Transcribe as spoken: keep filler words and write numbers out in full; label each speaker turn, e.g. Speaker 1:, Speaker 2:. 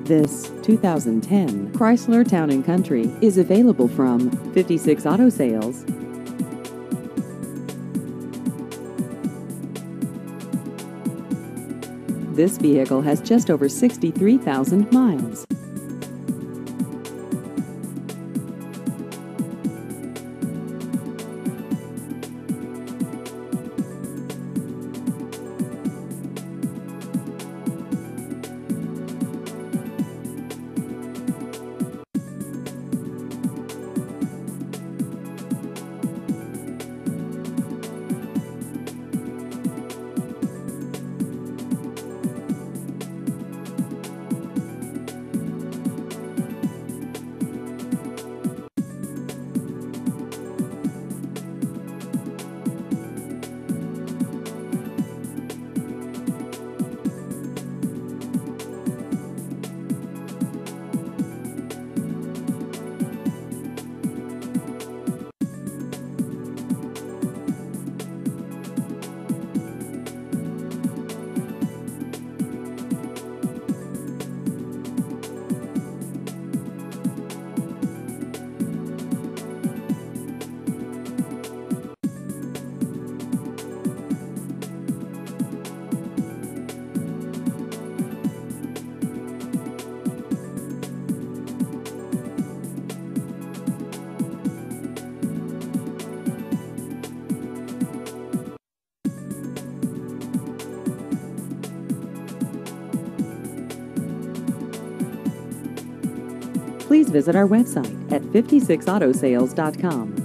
Speaker 1: This two thousand ten Chrysler Town and Country is available from fifty-six Auto Sales. This vehicle has just over sixty-three thousand miles. Please visit our website at fifty-six auto sales dot com.